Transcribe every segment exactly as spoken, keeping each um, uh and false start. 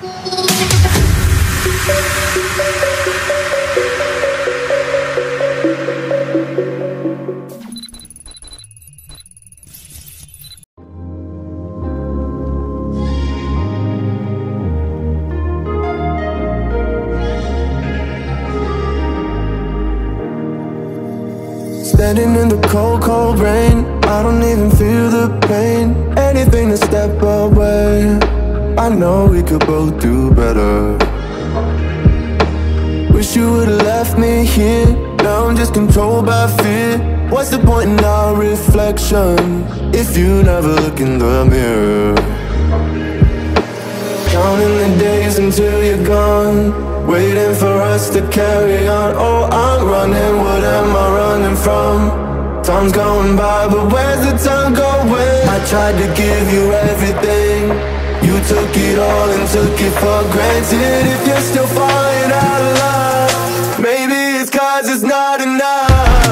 Standing in the cold, cold rain, I don't even feel the pain. Anything to step away, I know we could both do better. Wish you would've left me here, now I'm just controlled by fear. What's the point in our reflection, if you never look in the mirror? Counting the days until you're gone, waiting for us to carry on. Oh, I'm running, what am I running from? Time's going by, but where's the time going? I tried to give you everything, you took it all and took it for granted. If you're still falling out of love, maybe it's 'cause it's not enough.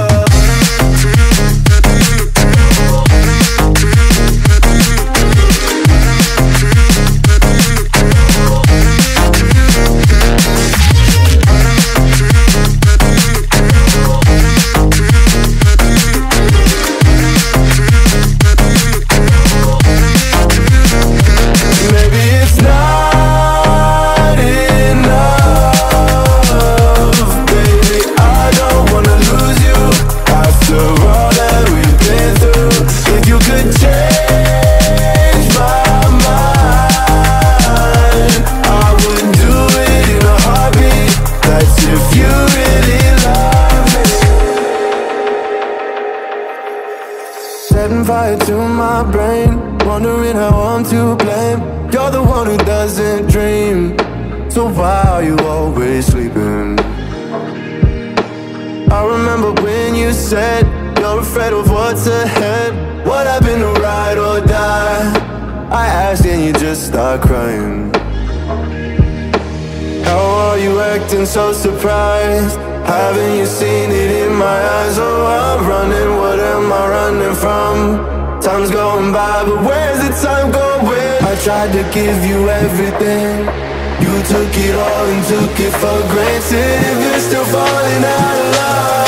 Setting fire to my brain, wondering how I'm to blame. You're the one who doesn't dream, so why are you always sleeping? I remember when you said you're afraid of what's ahead. What happened to ride or die? I asked and you just start crying. How are you acting so surprised? Haven't you seen it in my eyes? Oh, I'm running, what am I running from? Time's going by, but where's the time going? I tried to give you everything, you took it all and took it for granted. If you're still falling out of love,